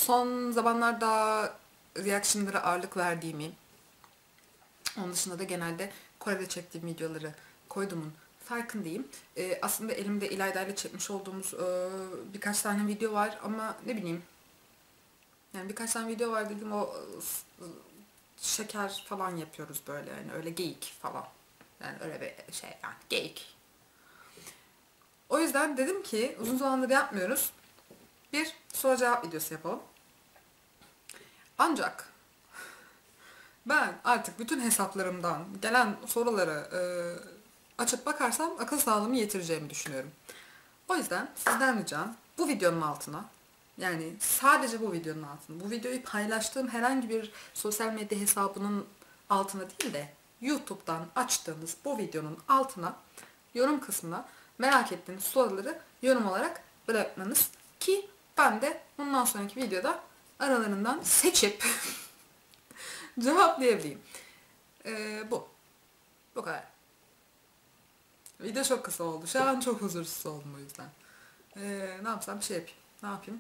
Son zamanlarda reaction'lara ağırlık verdiğimi, onun dışında da genelde Kore'de çektiğim videoları koyduğumun farkındayım. Aslında elimde İlayda ile çekmiş olduğumuz birkaç tane video var ama ne bileyim. Yani birkaç tane video var dedim, o şeker falan yapıyoruz böyle, yani öyle geyik falan. Yani öyle bir şey, yani geyik. O yüzden dedim ki uzun zamandır yapmıyoruz. Bir soru cevap videosu yapalım. Ancak ben artık bütün hesaplarımdan gelen soruları açıp bakarsam akıl sağlığımı yitireceğimi düşünüyorum. O yüzden sizden ricam bu videonun altına, yani sadece bu videonun altına, bu videoyu paylaştığım herhangi bir sosyal medya hesabının altına değil de YouTube'dan açtığınız bu videonun altına, yorum kısmına merak ettiğiniz soruları yorum olarak bırakmanız ki ben de bundan sonraki videoda aralarından seçip cevaplayabileyim. Bu. Bu kadar. Video çok kısa oldu. Şu an çok huzursuz oldum o yüzden. Ne yapsam, bir şey yapayım. Ne yapayım?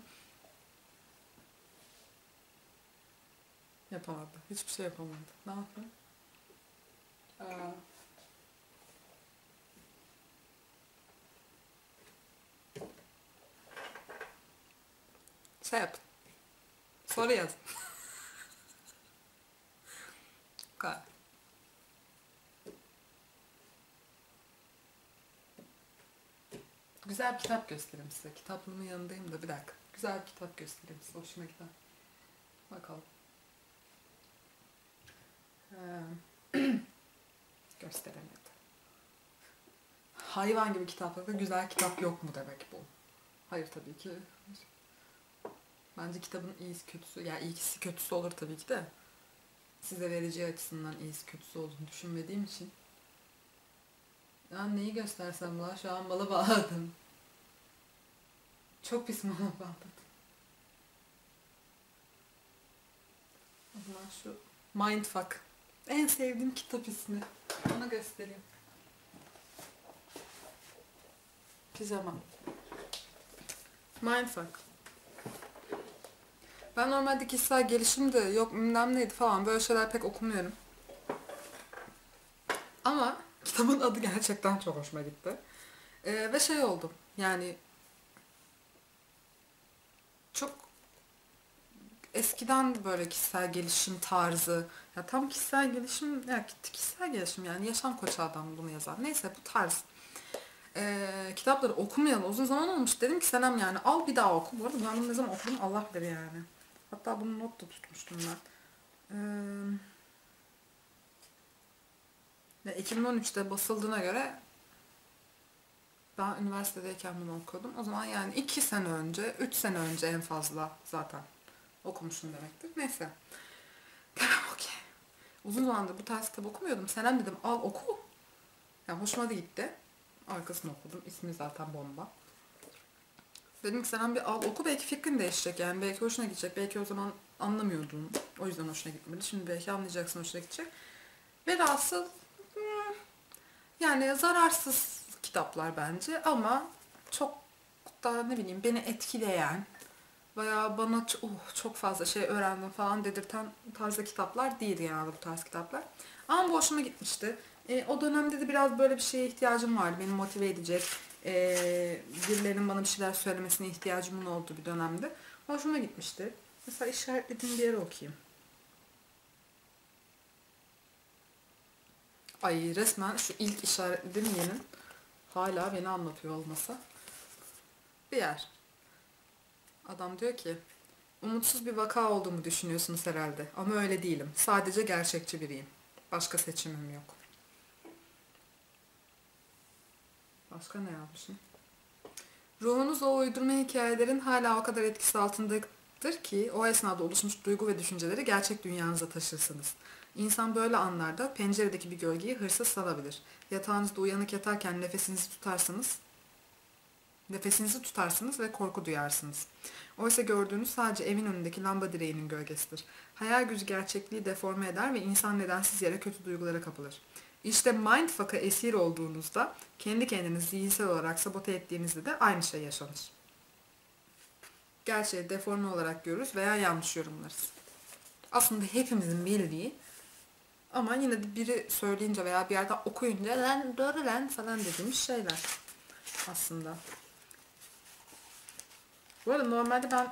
Yapamadı. Hiçbir şey yapamadı. Ne yapayım? Şey yap. Soru yaz. Bu kadar. Güzel bir kitap göstereyim size. Kitaplığımın yanındayım da bir dakika. Güzel bir kitap göstereyim size. Hoşuma giden. Bakalım. Gösteremedi. Hayvan gibi kitaplarda güzel kitap yok mu demek bu? Hayır tabii ki. Bence kitabın iyisi kötüsü, yani iyisi kötüsü olur tabii ki de. Size vereceği açısından iyisi kötüsü olduğunu düşünmediğim için. Ya neyi göstersem la, şu an mala bağladım. Çok pis mala bağladım. O zaman şu Mindfuck. En sevdiğim kitap ismi. Onu göstereyim. Pijama. Mindfuck. Ben normalde kişisel gelişimde yok bilmem neydi falan böyle şeyler pek okumuyorum. Ama kitabın adı gerçekten çok hoşuma gitti. Ve şey oldum, yani çok eskiden böyle kişisel gelişim tarzı, ya tam kişisel gelişim, ya kişisel gelişim yani yaşam koçu adam bunu yazar. Neyse, bu tarz kitapları okumayalı uzun zaman olmuş. Dedim ki Senem, yani al bir daha oku. Bu arada ben bunu ne zaman okudum Allah bilir yani. Hatta bunu not da tutmuştum ben. 2013'te basıldığına göre ben üniversitedeyken bunu okuyordum. O zaman yani 2 sene önce, 3 sene önce en fazla zaten okumuşum demektir. Neyse. Tamam, okey. Uzun zamandır bu tarz kitap okumuyordum. Senem dedim al oku. Yani hoşuma da gitti. Arkasını okudum. İsmi zaten bomba. Dedim ki Senem bir al oku, belki fikrin değişecek yani. Belki hoşuna gidecek. Belki o zaman anlamıyordun. O yüzden hoşuna gitmedi. Şimdi belki anlayacaksın, hoşuna gidecek. Velhasıl yani zararsız kitaplar bence ama çok da ne bileyim beni etkileyen veya bana çok fazla şey öğrendim falan dedirten tarzda kitaplar değil genelde bu tarz kitaplar. Ama bu hoşuma gitmişti. O dönemde de biraz böyle bir şeye ihtiyacım vardı. Beni motive edecek, birilerinin bana bir şeyler söylemesine ihtiyacımın olduğu bir dönemde. Hoşuma gitmişti. Mesela işaretlediğim bir yere okuyayım. Ay resmen şu ilk işaretlediğim yerin hala beni anlatıyor olmasa. Bir yer. Adam diyor ki, umutsuz bir vaka olduğumu düşünüyorsunuz herhalde. Ama öyle değilim. Sadece gerçekçi biriyim. Başka seçimim yok. Başka ne yapmışım? Ruhunuz o uydurma hikayelerin hala o kadar etkisi altındadır ki o esnada oluşmuş duygu ve düşünceleri gerçek dünyanıza taşırsınız. İnsan böyle anlarda penceredeki bir gölgeyi hırsız sanabilir. Yatağınızda uyanık yatarken nefesinizi tutarsınız ve korku duyarsınız. Oysa gördüğünüz sadece evin önündeki lamba direğinin gölgesidir. Hayal gücü gerçekliği deforme eder ve insan nedensiz yere kötü duygulara kapılır. İşte mindfuck'a esir olduğunuzda, kendi kendinizi zihinsel olarak sabote ettiğinizde de aynı şey yaşanır. gerçeği deforme olarak görürüz veya yanlış yorumlarız. Aslında hepimizin bildiği ama yine de biri söyleyince veya bir yerden okuyunca lan doğru lan falan dediğimiz şeyler aslında. Bu arada normalde ben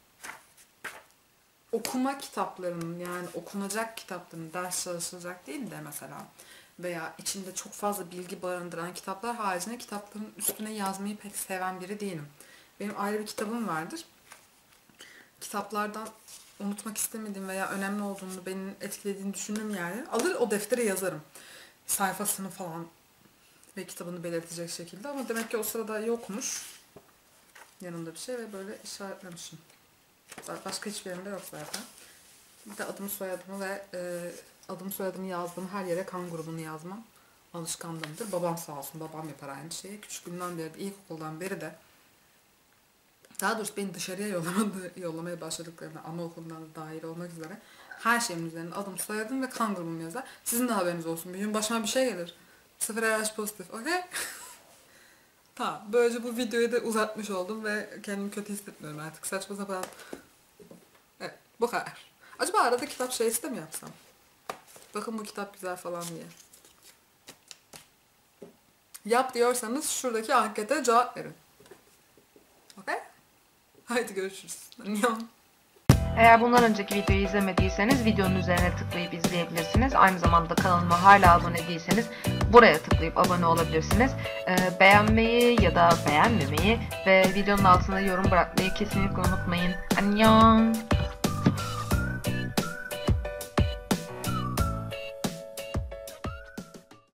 okuma kitaplarının, yani okunacak kitapların, ders çalışılacak değil de mesela veya içinde çok fazla bilgi barındıran kitaplar haricinde kitapların üstüne yazmayı pek seven biri değilim. Benim ayrı bir kitabım vardır. Kitaplardan unutmak istemediğim veya önemli olduğunu, beni etkilediğini düşündüğüm yerleri alır o deftere yazarım. Sayfasını falan ve kitabını belirtecek şekilde, ama demek ki o sırada yokmuş yanımda bir şey ve böyle işaretlemişim. Başka hiçbir yerimde yok zaten. Bir de adımı soyadımı ve adımı soyadımı yazdığım her yere kan grubunu yazmam alışkanlığımdır. Babam sağ olsun, babam yapar aynı şeyi. Küçüklüğümden beri de, ilkokuldan beri de, daha doğrusu beni dışarıya yollamaya başladıklarında, anaokulundan da dahil olmak üzere her şeyin üzerine adım, soyadım ve kan grubum yazar. Sizin de haberiniz olsun. Bir gün başıma bir şey gelir. 0 RH pozitif. Okey? Tamam. Böylece bu videoyu da uzatmış oldum ve kendimi kötü hissetmiyorum artık. Saçma sapan. Evet. Bu kadar. Acaba arada kitap şeysi de mi yapsam? Bakın bu kitap güzel falan diye. Yap diyorsanız şuradaki ankete cevap verin. Okey? Haydi görüşürüz. Annyeong. Eğer bundan önceki videoyu izlemediyseniz videonun üzerine tıklayıp izleyebilirsiniz. Aynı zamanda kanalıma hala abone değilseniz buraya tıklayıp abone olabilirsiniz. Beğenmeyi ya da beğenmemeyi ve videonun altına yorum bırakmayı kesinlikle unutmayın. Annyeong.